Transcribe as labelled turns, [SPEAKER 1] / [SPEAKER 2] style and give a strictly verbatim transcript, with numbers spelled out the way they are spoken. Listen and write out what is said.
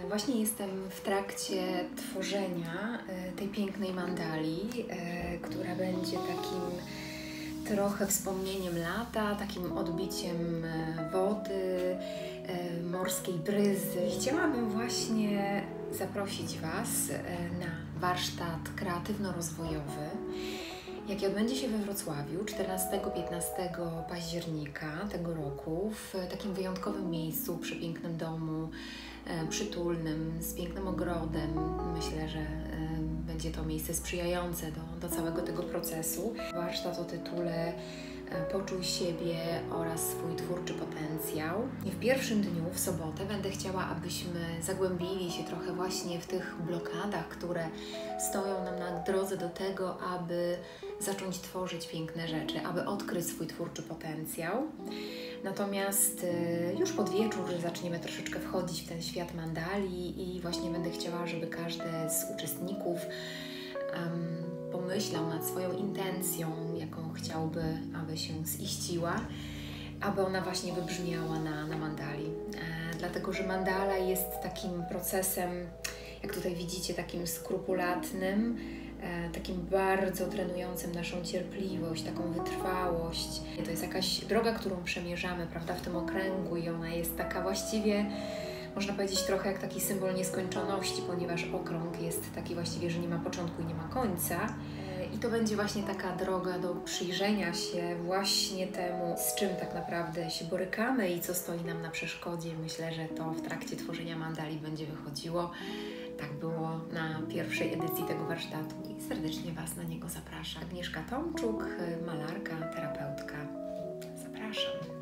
[SPEAKER 1] Właśnie jestem w trakcie tworzenia tej pięknej mandali, która będzie takim trochę wspomnieniem lata, takim odbiciem wody, morskiej bryzy. Chciałabym właśnie zaprosić Was na warsztat kreatywno-rozwojowy, jaki odbędzie się we Wrocławiu czternastego do piętnastego października tego roku w takim wyjątkowym miejscu, przy pięknym domu, przytulnym, z pięknym ogrodem. Myślę, że będzie to miejsce sprzyjające do, do całego tego procesu. Warsztat o tytule Poczuj siebie oraz swój twórczy potencjał. I w pierwszym dniu, w sobotę, będę chciała, abyśmy zagłębili się trochę właśnie w tych blokadach, które stoją nam na drodze do tego, aby zacząć tworzyć piękne rzeczy, aby odkryć swój twórczy potencjał. Natomiast już pod wieczór zaczniemy troszeczkę wchodzić w ten świat mandali i właśnie będę chciała, żeby każdy z uczestników um, pomyślał nad swoją intencją, jaką chciałby, aby się ziściła, aby ona właśnie wybrzmiała na, na mandali. E, dlatego, że mandala jest takim procesem, jak tutaj widzicie, takim skrupulatnym, e, takim bardzo trenującym naszą cierpliwość, taką wytrwałość. To jest jakaś droga, którą przemierzamy, prawda, w tym okręgu i ona jest taka właściwie, można powiedzieć, trochę jak taki symbol nieskończoności, ponieważ okrąg jest taki właściwie, że nie ma początku i nie ma końca. I to będzie właśnie taka droga do przyjrzenia się właśnie temu, z czym tak naprawdę się borykamy i co stoi nam na przeszkodzie. Myślę, że to w trakcie tworzenia mandali będzie wychodziło. Tak było na pierwszej edycji tego warsztatu i serdecznie Was na niego zapraszam. Agnieszka Tomczuk, malarka, terapeutka. Zapraszam.